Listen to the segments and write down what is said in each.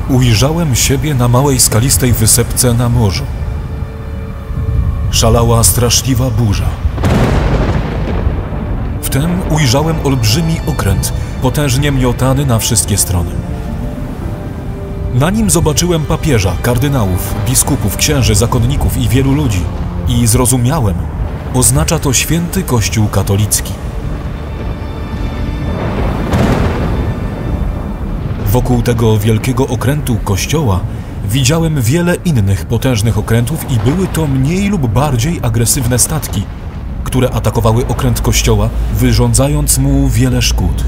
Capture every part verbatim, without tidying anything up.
Ujrzałem siebie na małej skalistej wysepce na morzu. Szalała straszliwa burza. Wtem ujrzałem olbrzymi okręt, potężnie miotany na wszystkie strony. Na nim zobaczyłem papieża, kardynałów, biskupów, księży, zakonników i wielu ludzi. I zrozumiałem, oznacza to święty Kościół katolicki. Wokół tego wielkiego okrętu kościoła widziałem wiele innych potężnych okrętów i były to mniej lub bardziej agresywne statki, które atakowały okręt kościoła, wyrządzając mu wiele szkód.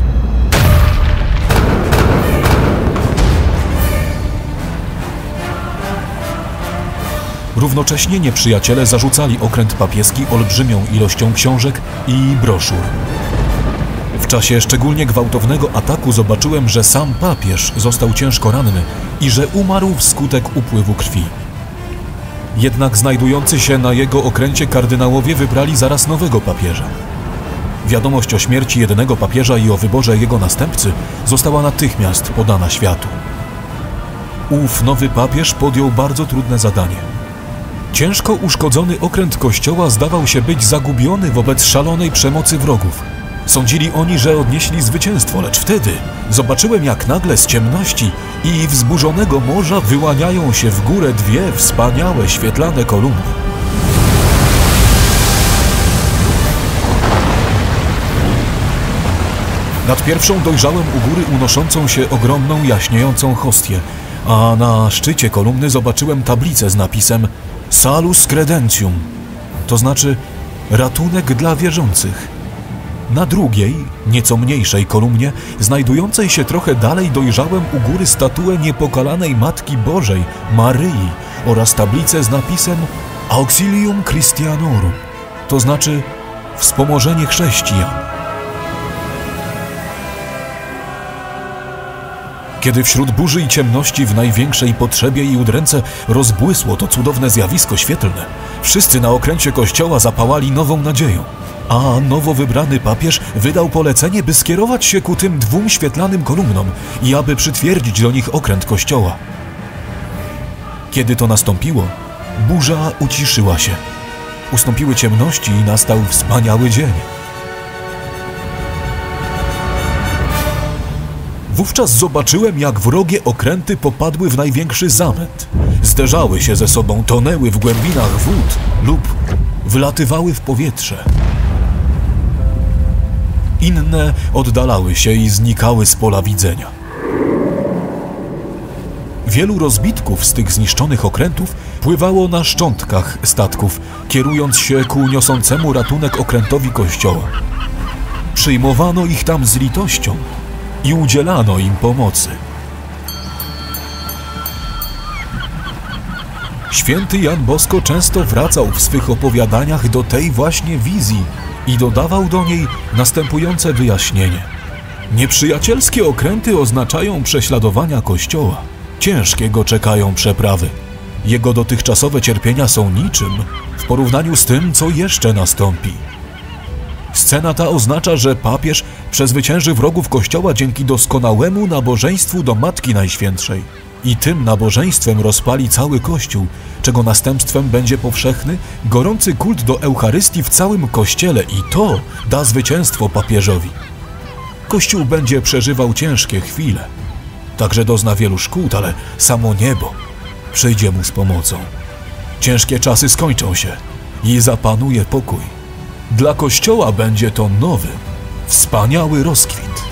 Równocześnie nieprzyjaciele zarzucali okręt papieski olbrzymią ilością książek i broszur. W czasie szczególnie gwałtownego ataku zobaczyłem, że sam papież został ciężko ranny i że umarł wskutek upływu krwi. Jednak znajdujący się na jego okręcie kardynałowie wybrali zaraz nowego papieża. Wiadomość o śmierci jednego papieża i o wyborze jego następcy została natychmiast podana światu. Ów nowy papież podjął bardzo trudne zadanie. Ciężko uszkodzony okręt kościoła zdawał się być zagubiony wobec szalonej przemocy wrogów. Sądzili oni, że odnieśli zwycięstwo, lecz wtedy zobaczyłem, jak nagle z ciemności i wzburzonego morza wyłaniają się w górę dwie wspaniałe, świetlane kolumny. Nad pierwszą dojrzałem u góry unoszącą się ogromną, jaśniejącą hostię, a na szczycie kolumny zobaczyłem tablicę z napisem Salus Credentium, to znaczy ratunek dla wierzących. Na drugiej, nieco mniejszej kolumnie, znajdującej się trochę dalej, dojrzałem u góry statuę niepokalanej Matki Bożej, Maryi, oraz tablicę z napisem Auxilium Christianorum, to znaczy wspomożenie chrześcijan. Kiedy wśród burzy i ciemności w największej potrzebie i udręce rozbłysło to cudowne zjawisko świetlne, wszyscy na okręcie kościoła zapałali nową nadzieją, a nowo wybrany papież wydał polecenie, by skierować się ku tym dwóm świetlanym kolumnom i aby przytwierdzić do nich okręt kościoła. Kiedy to nastąpiło, burza uciszyła się, ustąpiły ciemności i nastał wspaniały dzień. Wówczas zobaczyłem, jak wrogie okręty popadły w największy zamęt. Zderzały się ze sobą, tonęły w głębinach wód lub wylatywały w powietrze. Inne oddalały się i znikały z pola widzenia. Wielu rozbitków z tych zniszczonych okrętów pływało na szczątkach statków, kierując się ku niosącemu ratunek okrętowi kościoła. Przyjmowano ich tam z litością i udzielano im pomocy. Święty Jan Bosko często wracał w swych opowiadaniach do tej właśnie wizji i dodawał do niej następujące wyjaśnienie. Nieprzyjacielskie okręty oznaczają prześladowania Kościoła. Ciężkie go czekają przeprawy. Jego dotychczasowe cierpienia są niczym w porównaniu z tym, co jeszcze nastąpi. Scena ta oznacza, że papież przezwycięży wrogów Kościoła dzięki doskonałemu nabożeństwu do Matki Najświętszej. I tym nabożeństwem rozpali cały Kościół, czego następstwem będzie powszechny, gorący kult do Eucharystii w całym Kościele i to da zwycięstwo papieżowi. Kościół będzie przeżywał ciężkie chwile. Także dozna wielu szkód, ale samo niebo przyjdzie mu z pomocą. Ciężkie czasy skończą się i zapanuje pokój. Dla Kościoła będzie to nowy, wspaniały rozkwit.